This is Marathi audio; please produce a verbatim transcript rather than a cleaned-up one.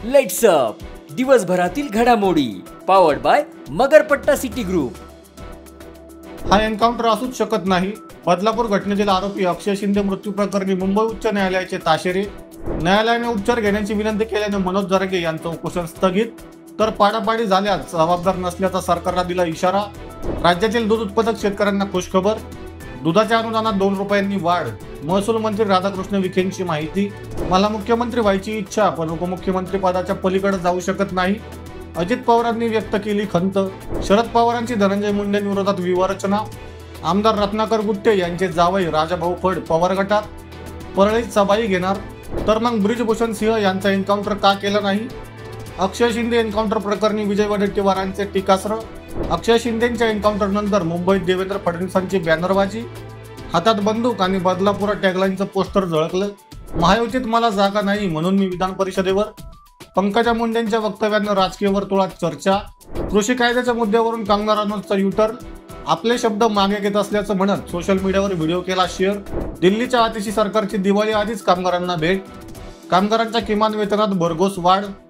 लाईट्स अप दिवसभरातील घडामोडी powered by Magarpatta city group. हा एन्काउंटर असूच शकत नाही। बदलापूर घटनेतील आरोपी अक्षय शिंदे मृत्यू प्रकरणी मुंबई उच्च न्यायालयाचे ताशेरे। न्यायालयाने उपचार घेण्याची विनंती केल्याने मनोज जरांगे यांचं उपोषण स्थगित। तर पाडापाडी झाल्यास जबाबदार नसल्याचा सरकारला दिला इशारा। राज्यातील दूध उत्पादक शेतकऱ्यांना खुशखबर, दुधाच्या अनुदानात दोन रुपयांनी वाढ। महसूल मंत्री राधाकृष्ण विखेंची माहिती, मला मुख्यमंत्री व्हायची इच्छा पण उपमुख्यमंत्री पदाच्या पलीकडे जाऊ शकत नाही, अजित पवारांनी व्यक्त केली खंत। शरद पवारांची धनंजय मुंडेंविरोधात विवारचना। आमदार रत्नाकर गुट्टे यांचे जावई राजाभाऊ फड पवार गटात, परळीत सभाही घेणार। तर मग ब्रिजभूषण सिंह यांचा एन्काउंटर का केला नाही? अक्षय शिंदे एन्काउंटर प्रकरणी विजय वडेट्टीवारांचे टीकास्त्र। अक्षय शिंदेच्या एन्काउंटर नंतर मुंबईत देवेंद्र फडणवीसांची बॅनरबाजी, हातात बंदूक आणि बदलापूर टॅगलाईनचं पोस्टर झळकलं। महायुतीत मला जागा नाही म्हणून मी विधान परिषदेवर। पंकजा मुंडेंच्या वक्तव्यानं राजकीय वर्तुळात चर्चा। कृषी कायद्याच्या मुद्द्यावरून कंगना रनौतचा युटर्न, आपले शब्द मागे घेत असल्याचं म्हणत सोशल मीडियावर व्हिडिओ केला शेअर। दिल्लीच्या आतिशी सरकारची दिवाळी आधीच कामगारांना भेट, कामगारांच्या किमान वेतनात भरघोस वाढ।